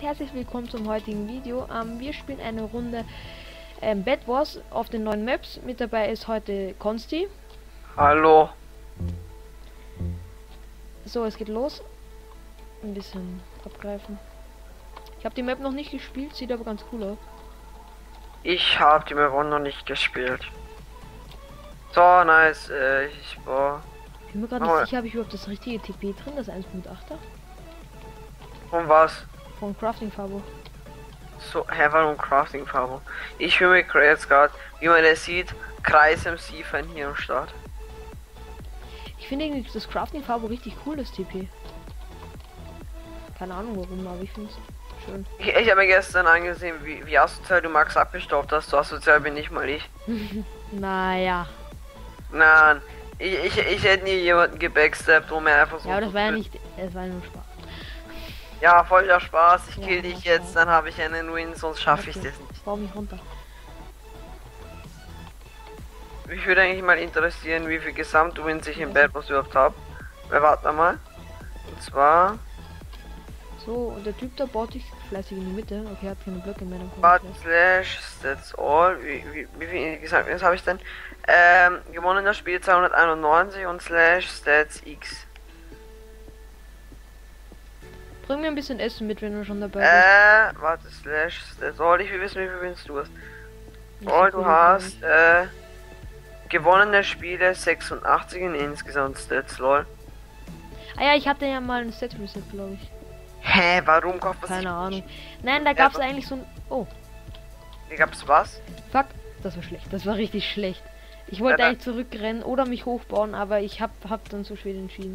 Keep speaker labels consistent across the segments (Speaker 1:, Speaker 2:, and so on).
Speaker 1: und herzlich willkommen zum heutigen Video. Wir spielen eine Runde Bed Wars auf den neuen Maps. Mit dabei ist heute Konsti.
Speaker 2: Hallo.
Speaker 1: So, es geht los. Ein bisschen abgreifen. Ich habe die Map noch nicht gespielt, sieht aber ganz cool aus.
Speaker 2: Ich habe die Map auch noch nicht gespielt. So, nice. Ich
Speaker 1: bin mir gerade nicht sicher, habe ich überhaupt das richtige TP drin, das 1.8er?
Speaker 2: Und was?
Speaker 1: Von Crafting Fabo.
Speaker 2: So, warum Crafting Fabo? Ich will mir jetzt gerade, wie man das sieht, Kreis MC von hier am Start.
Speaker 1: Ich finde irgendwie das Crafting Fabo richtig cool, das TP. Keine Ahnung warum, aber ich finde es schön.
Speaker 2: Ich habe mir gestern angesehen, wie asozial du Max abgestaubt hast. So asozial bin ich mal ich.
Speaker 1: Naja.
Speaker 2: Nein, ich hätte nie jemanden gebackstabbt, wo mir einfach so.
Speaker 1: Ja, aber das war ja nicht, es war nur Spaß.
Speaker 2: Ja, voller Spaß. Ich
Speaker 1: Ja,
Speaker 2: kill dich jetzt, dann habe ich einen Win, sonst schaffe ich das nicht.
Speaker 1: Bau mich runter.
Speaker 2: Mich würde eigentlich mal interessieren, wie viel Gesamtwins ich im Bad Wars überhaupt habe. Warte mal. Und zwar.
Speaker 1: So, und der Typ da baut sich fleißig in die Mitte. Okay, hat keine Blöcke mehr.
Speaker 2: Slash Stats All. Wie viel Gesamtwins habe ich denn? Gewonnener Spiel 291 und Slash Stats X.
Speaker 1: Bring mir ein bisschen Essen mit, wenn du schon dabei bist.
Speaker 2: Warte, Slash Stats All. Ich will wissen, wie viel Wins du hast.
Speaker 1: Oh,
Speaker 2: Du hast, gewonnene Spiele 86 in insgesamt Stats, lol.
Speaker 1: Ah ja, ich hatte ja mal ein Set Reset, glaube ich.
Speaker 2: Hä, warum kauft man
Speaker 1: Keine Ahnung. Nein, da gab es eigentlich so ein... Oh.
Speaker 2: Wie gab's was?
Speaker 1: Fuck, das war schlecht. Das war richtig schlecht. Ich wollte eigentlich zurückrennen oder mich hochbauen, aber ich hab dann so schwer entschieden.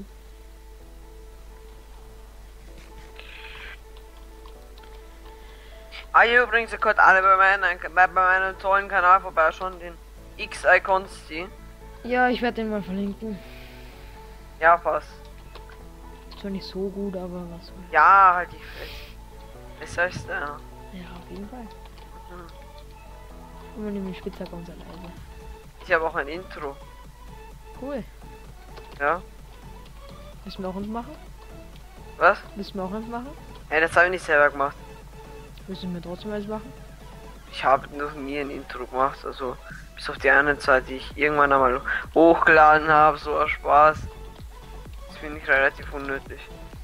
Speaker 2: Übrigens, ihr könnt alle bei meinem tollen Kanal vorbeischauen, den X-Icons-T.
Speaker 1: Ja, ich werde den mal verlinken.
Speaker 2: Ja, fast.
Speaker 1: Ist zwar nicht so gut, aber was soll.
Speaker 2: Ja, halt die Fresse. Besser ist der.
Speaker 1: Ja, auf jeden Fall. Und man nimmt den Spitzhack unser Leise.
Speaker 2: Ich habe auch ein Intro.
Speaker 1: Cool.
Speaker 2: Ja.
Speaker 1: Müssen wir auch uns machen?
Speaker 2: Was?
Speaker 1: Müssen wir auch uns machen?
Speaker 2: Hey, das habe ich nicht selber gemacht.
Speaker 1: Müssen wir trotzdem alles machen?
Speaker 2: Ich habe noch nie ein Intro gemacht, also bis auf die eine Zeit, die ich irgendwann einmal hochgeladen habe, so ein Spaß. Das finde ich relativ unnötig.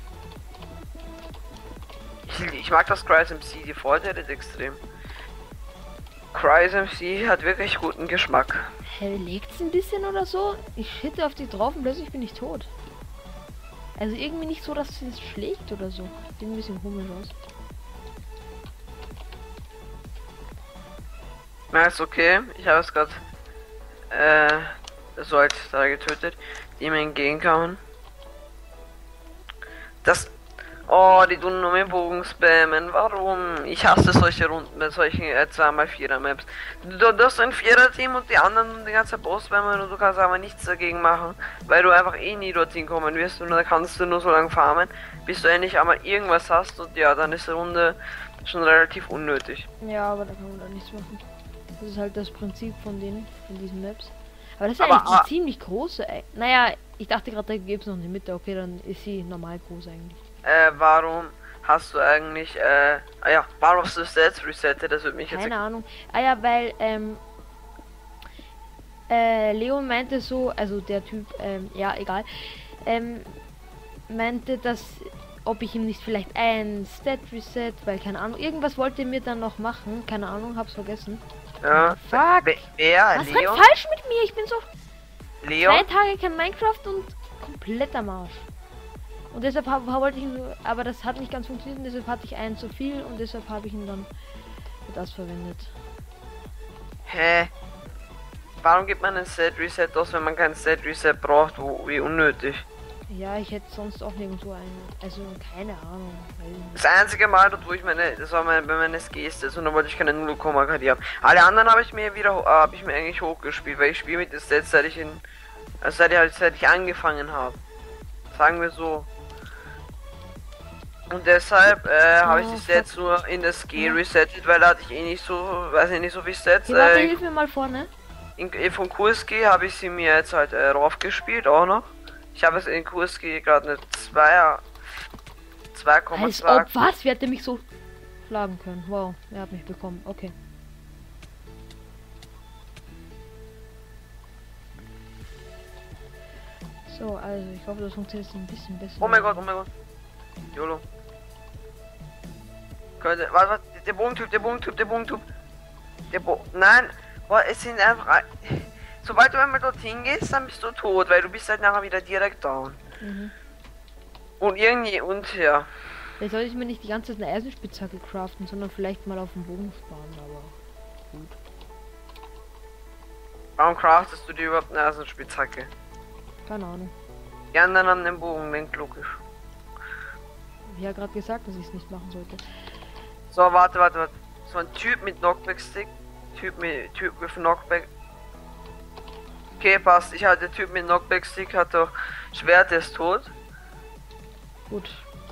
Speaker 2: Ich mag das Cries MC, die Vorteile extrem. Cries MC hat wirklich guten Geschmack.
Speaker 1: Hä, legt's ein bisschen oder so? Ich hitte auf die drauf und plötzlich bin ich tot. Also irgendwie nicht so, dass es schlägt oder so. Sieht ein bisschen komisch aus.
Speaker 2: Na, ist okay. Ich habe es gerade so halt da getötet, die mir entgegenkamen. Das. Oh, die tun nur mit Bogen spammen. Warum? Ich hasse solche Runden bei solchen 2x4er Maps. Du hast ein 4er-Team und die anderen die ganze Boss spammen und du kannst aber nichts dagegen machen, weil du einfach eh nie dorthin kommen wirst und da kannst du nur so lange farmen, bis du endlich einmal irgendwas hast und ja, dann ist die Runde schon relativ unnötig.
Speaker 1: Ja, aber da kann man da nichts machen. Das ist halt das Prinzip von diesen Maps. Aber das ist eigentlich eine ziemlich große. Naja, ich dachte gerade, da gibt es noch eine Mitte. Okay, dann ist sie normal groß eigentlich.
Speaker 2: Warum hast du eigentlich, warum hast du das jetzt resettet? Das würde mich jetzt...
Speaker 1: Keine Ahnung. Ah ja, weil, Leon meinte so, also der Typ, ja, egal, meinte, dass, ob ich ihm nicht vielleicht ein Stat Reset, weil, keine Ahnung, irgendwas wollte er mir dann noch machen, keine Ahnung, hab's vergessen.
Speaker 2: Ja.
Speaker 1: Fuck!
Speaker 2: Wer?
Speaker 1: Was
Speaker 2: Leon?
Speaker 1: rennt falsch mit mir? Ich bin so...
Speaker 2: Leon?
Speaker 1: 3 Tage kein Minecraft und komplett am Arsch. Und deshalb wollte ich ihn, aber das hat nicht ganz funktioniert und deshalb hatte ich einen zu viel und deshalb habe ich ihn dann für das verwendet.
Speaker 2: Hä? Warum gibt man ein Set Reset aus, wenn man kein Set Reset braucht? Wie unnötig.
Speaker 1: Ja, ich hätte sonst auch nirgendwo einen. Also keine Ahnung.
Speaker 2: Das einzige Mal, dort wo ich das war bei meinen SGs und da wollte ich keine 0, KD haben. Alle anderen habe ich mir eigentlich hochgespielt, weil ich spiele mit den Sets seit ich angefangen habe. Sagen wir so. Und deshalb habe ich die Sets nur in das G resettet, weil da hatte ich eh nicht so, weiß ich nicht so viel Sets.
Speaker 1: Hey, warte, hilf mir mal vorne.
Speaker 2: Von QSG habe ich sie mir jetzt halt rauf gespielt auch noch. Ich habe es in QSG gerade eine 2,2.
Speaker 1: Als ob was? Wer hat mich so schlagen können. Wow, er hat mich bekommen. Okay. So, also ich hoffe, das funktioniert jetzt ein bisschen besser.
Speaker 2: Oh mein Gott, oh mein Gott. YOLO. Könnte. Was? Der Bogentyp. Nein. Boah, es sind einfach. Sobald du einmal dorthin gehst, dann bist du tot, weil du bist halt nachher wieder direkt down.
Speaker 1: Mhm.
Speaker 2: Und irgendwie und ja.
Speaker 1: Vielleicht sollte ich mir nicht die ganze Zeit eine Eisenspitzhacke craften, sondern vielleicht mal auf den Bogen sparen, aber gut.
Speaker 2: Warum craftest du dir überhaupt eine Eisenspitzhacke?
Speaker 1: Keine Ahnung.
Speaker 2: Die anderen haben den Bogen, denkt logisch.
Speaker 1: Ich habe gerade gesagt, dass ich es nicht machen sollte.
Speaker 2: So, warte. So ein Typ mit Knockback-Stick. Typ mit Knockback. Okay, passt. Ich hatte Typ mit Knockback-Stick, hat doch Schwert, der ist tot.
Speaker 1: Gut.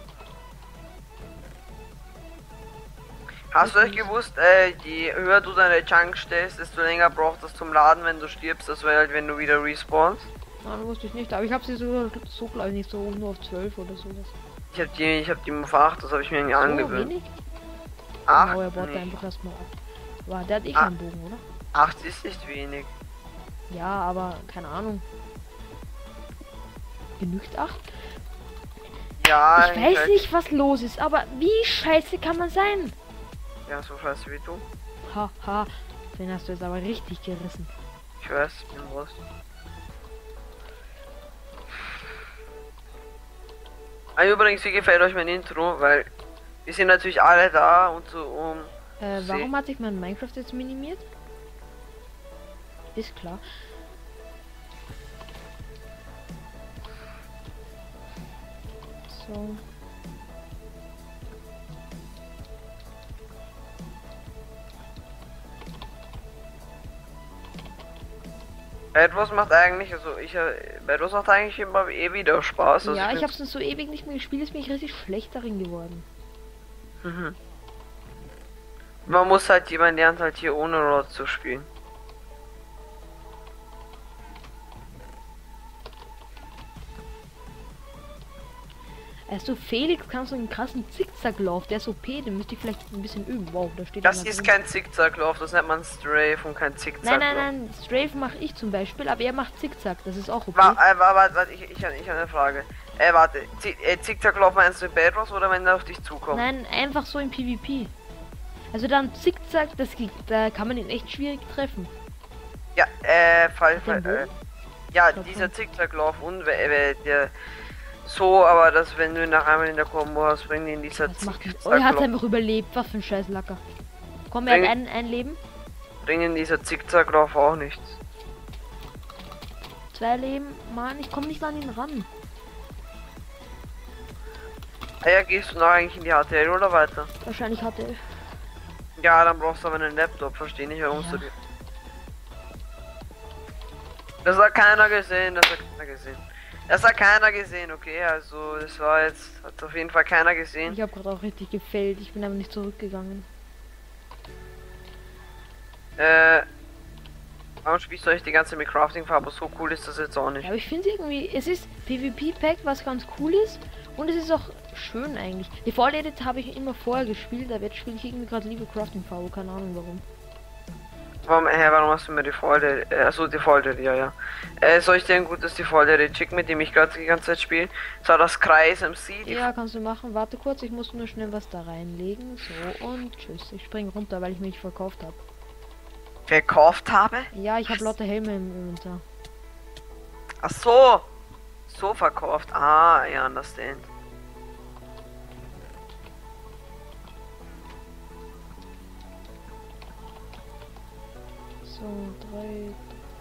Speaker 2: Hast du euch gewusst, je höher du deine Chunk stellst, desto länger braucht das zum Laden, wenn du stirbst, das wäre halt, wenn du wieder respawnst.
Speaker 1: Nein, wusste ich nicht, aber ich habe sie so glaube ich nicht, so nur auf 12 oder sowas.
Speaker 2: Ich hab die auf 8, das habe ich mir irgendwie angewöhnt.
Speaker 1: Wenig?
Speaker 2: 8?
Speaker 1: Genau, er baut
Speaker 2: Nee.
Speaker 1: einfach erstmal ab. Wow, der hat eh keinen Bogen, oder?
Speaker 2: 8 ist nicht wenig.
Speaker 1: Ja, aber keine Ahnung. Genügt 8?
Speaker 2: Ja,
Speaker 1: Ich weiß nicht, was los ist, aber wie scheiße kann man sein?
Speaker 2: Ja, so scheiße wie du.
Speaker 1: Haha, den hast du jetzt aber richtig gerissen.
Speaker 2: Ich weiß, ich bin was. Übrigens, wie gefällt euch mein Intro? Weil wir sind natürlich alle da und so
Speaker 1: warum hat sich mein Minecraft jetzt minimiert? Ist klar. So.
Speaker 2: Bedwars macht eigentlich, also Bedwars macht eigentlich immer wieder Spaß. Also
Speaker 1: Ja, ich hab's so ewig nicht mehr gespielt, ist mir richtig schlecht darin geworden.
Speaker 2: Mhm. Man muss halt, jemand lernt halt hier ohne Rod zu spielen.
Speaker 1: Also Felix kann so einen krassen Zickzacklauf, der ist OP, den müsste ich vielleicht ein bisschen üben. Wow, da steht
Speaker 2: Das
Speaker 1: einer
Speaker 2: ist
Speaker 1: drin.
Speaker 2: kein Zickzacklauf, das nennt man Strafe und kein Zickzacklauf.
Speaker 1: Nein, Strafe mache ich zum Beispiel, aber er macht Zickzack, das ist auch OP.
Speaker 2: Warte, ich habe eine Frage. Warte, Zickzacklauf meinst du in Bedwars oder wenn er auf dich zukommt?
Speaker 1: Nein, einfach so im PvP. Also dann Zickzack, da kann man ihn echt schwierig treffen.
Speaker 2: Ja,
Speaker 1: Den Bogen?
Speaker 2: ja,
Speaker 1: glaub
Speaker 2: dieser
Speaker 1: schon.
Speaker 2: Zickzacklauf und der so, aber das, wenn du nach einmal in der Combo hast, bringt ihn dieser
Speaker 1: Was macht denn? Oh, er hat einfach überlebt, was für ein scheiß Lacker. Komm, er hat ein Leben,
Speaker 2: Bringt ihn dieser Zickzacklauf auch nichts.
Speaker 1: 2 Leben, Mann, ich komme nicht an ihn ran.
Speaker 2: Ja, gehst du noch eigentlich in die HTL oder weiter?
Speaker 1: Wahrscheinlich hat er.
Speaker 2: Ja, dann brauchst du aber einen Laptop, verstehe nicht, warum
Speaker 1: Ja.
Speaker 2: du dir. Das hat keiner gesehen, das hat keiner gesehen. Das hat keiner gesehen, okay, also das war jetzt, hat auf jeden Fall keiner gesehen.
Speaker 1: Ich habe gerade auch richtig gefällt, ich bin aber nicht zurückgegangen.
Speaker 2: Warum spielst du euch die ganze mit Crafting-Farbe? So cool ist das jetzt auch nicht.
Speaker 1: Ja, aber ich finde irgendwie, es ist PvP-Pack, was ganz cool ist. Und es ist auch schön eigentlich. Die Fall Edit habe ich immer vorher gespielt, aber jetzt spiele ich irgendwie gerade lieber Crafting-Farbe, keine Ahnung warum.
Speaker 2: Warum hast du mir die Folge, achso, die Folge, ja. Soll ich dir ein gutes Default schicken, mit dem ich gerade die ganze Zeit spiele? So, das Kreis MC.
Speaker 1: Ja, kannst du machen. Warte kurz, ich muss nur schnell was da reinlegen. So, und tschüss. Ich springe runter, weil ich mich verkauft habe.
Speaker 2: Verkauft habe?
Speaker 1: Ja, ich habe lauter Helme im Inventar.
Speaker 2: Ach so. So verkauft. Ah, I understand.
Speaker 1: So, 3.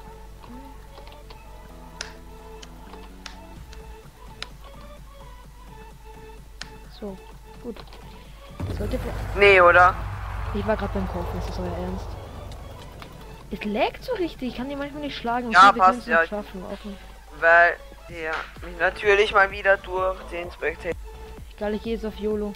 Speaker 1: So, gut. Sollte.
Speaker 2: Nee, oder?
Speaker 1: Ich war gerade beim Kaufen, ist das euer Ernst? Es laggt so richtig, ich kann die manchmal nicht schlagen.
Speaker 2: Ja,
Speaker 1: wir
Speaker 2: passt,
Speaker 1: können's
Speaker 2: ja.
Speaker 1: nicht schaffen. Auch nicht.
Speaker 2: Weil der mich natürlich mal wieder durch den Spectator.
Speaker 1: Egal, ich gehe jetzt auf YOLO.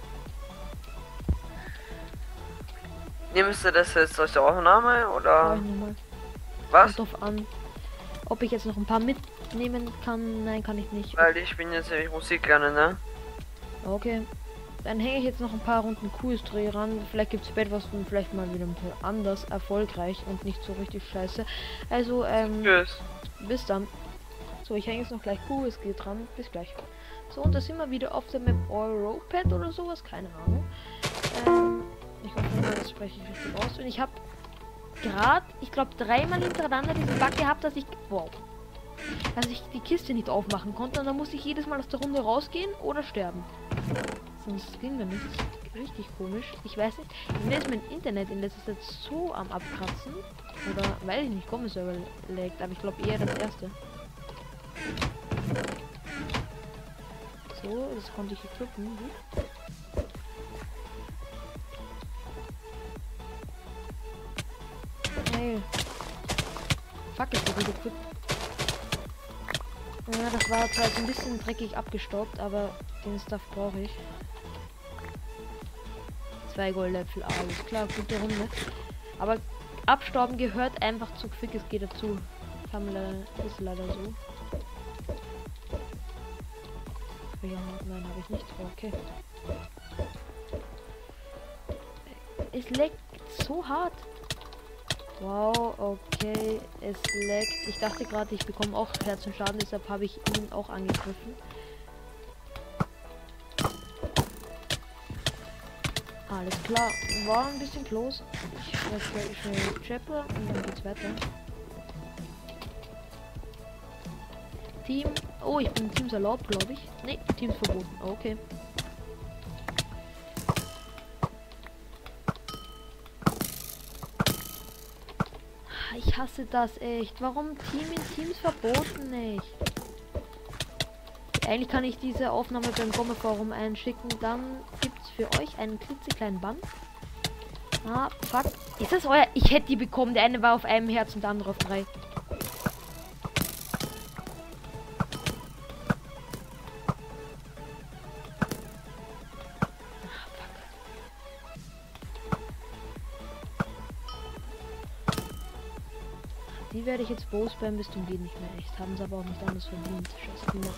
Speaker 2: Nimmst du das jetzt aus der Aufnahme
Speaker 1: Schau
Speaker 2: oder
Speaker 1: ich nochmal.
Speaker 2: was?
Speaker 1: Kommt drauf an. Ob ich jetzt noch ein paar mitnehmen kann? Nein, kann ich nicht.
Speaker 2: Weil ich bin jetzt nämlich Musik lernen, ne?
Speaker 1: Okay. Dann hänge ich jetzt noch ein paar Runden QS-Dreh ran. Vielleicht gibt es etwas und vielleicht mal wieder anders erfolgreich und nicht so richtig scheiße. Also,
Speaker 2: Tschüss.
Speaker 1: Bis dann. So, ich hänge jetzt noch gleich QSG dran. Bis gleich. So, und da sind wir wieder auf der Map Europad oder sowas. Keine Ahnung. Ich hoffe mal, das spreche ich richtig aus. Und ich habe gerade, ich glaube, 3-mal hintereinander diesen Bug gehabt, dass ich... Wow. Dass ich die Kiste nicht aufmachen konnte. Und dann musste ich jedes Mal aus der Runde rausgehen oder sterben. Sonst ging mir nichts. Richtig komisch. Ich weiß nicht. Mir ist mein Internet in letzter Zeit so am Abkratzen. Oder weil ich nicht Server laggt. Aber ich glaube eher das erste. So, das konnte ich equippen. Gut. Hey. Fuck, ist so gut equipped. Ja, das war zwar jetzt ein bisschen dreckig abgestaubt, aber den Stuff brauche ich. 2 Goldäpfel, alles klar, gute Runde. Aber Abstauben gehört einfach zu Quick, es geht dazu. Ist leider so. Ja, nein, habe ich nicht. Okay. Es leckt so hart. Wow, okay, es leckt. Ich dachte gerade, ich bekomme auch Herz und Schaden, deshalb habe ich ihn auch angegriffen. Alles klar, war ein bisschen close. Ich werde gleich schnell Chapel und dann geht's weiter. Team. Oh, ich bin Teams erlaubt, glaube ich. Ne, Teams verboten. Okay. Ich hasse das echt. Warum Team in Teams verboten nicht? Eigentlich kann ich diese Aufnahme beim Gomme-Forum einschicken. Dann gibt es für euch einen klitzekleinen Bann. Ah, fuck. Ist das euer? Ich hätte die bekommen. Der eine war auf einem Herz und der andere auf 3. Die werde ich jetzt Bow spammen bis zum geht nicht mehr. Echt, haben sie aber auch nicht anders verdient. Scheiß Kinder.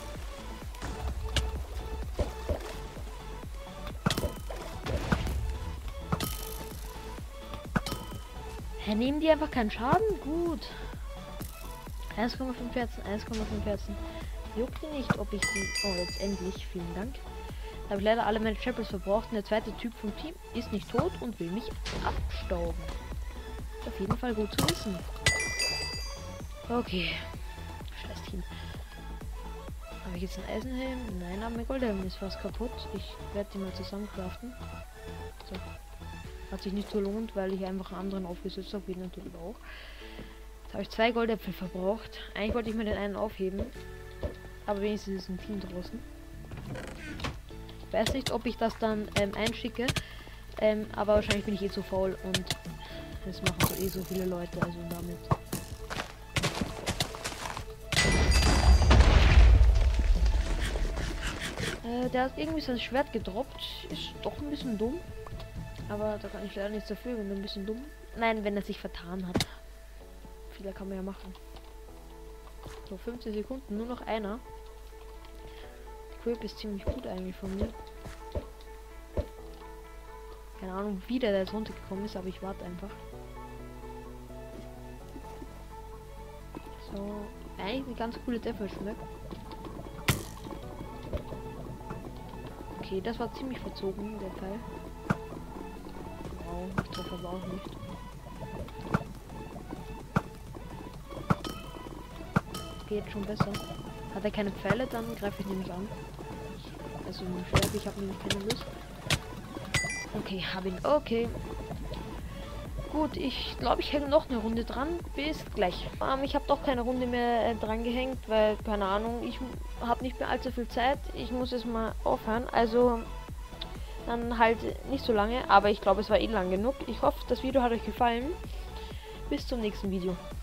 Speaker 1: Hä, nehmen die einfach keinen Schaden? Gut. 1,5 Herzen, 1,5 Herzen. Juckt die nicht, ob ich die... Oh, jetzt endlich. Vielen Dank. Da habe ich leider alle meine Chapels verbraucht und der zweite Typ vom Team ist nicht tot und will mich abstauben. Ist auf jeden Fall gut zu wissen. Okay. Scheiß Team. Habe ich jetzt einen Eisenhelm? Nein, aber mein Goldhelm ist fast kaputt. Ich werde die mal zusammen craften. So. Hat sich nicht so lohnt, weil ich einfach einen anderen aufgesetzt habe. Geht natürlich auch. Jetzt habe ich 2 Goldäpfel verbraucht. Eigentlich wollte ich mir den einen aufheben. Aber wenigstens ist ein Team draußen. Ich weiß nicht, ob ich das dann einschicke. Aber wahrscheinlich bin ich eh so faul und das machen so so viele Leute. Also damit. Der hat irgendwie sein Schwert gedroppt. Ist doch ein bisschen dumm. Aber da kann ich leider nichts dafür, wenn er ein bisschen dumm. Nein, wenn er sich vertan hat. Fehler kann man ja machen. So, 15 Sekunden, nur noch einer. Quip ist ziemlich gut eigentlich von mir. Keine Ahnung, wie der jetzt runtergekommen ist, aber ich warte einfach. So, eigentlich eine ganz coole Devil-Map. Okay, das war ziemlich verzogen, der Teil. Wow, ich treffe aber auch nicht. Geht schon besser. Hat er keine Pfeile, dann greife ich nämlich an. Also ein Schwert, ich habe nämlich keine Lust. Okay, habe ihn. Okay. Gut, ich glaube, ich hänge noch eine Runde dran. Bis gleich. Ich habe doch keine Runde mehr dran gehängt, weil, keine Ahnung, ich habe nicht mehr allzu viel Zeit. Ich muss es mal aufhören. Also, dann halt nicht so lange. Aber ich glaube, es war eh lang genug. Ich hoffe, das Video hat euch gefallen. Bis zum nächsten Video.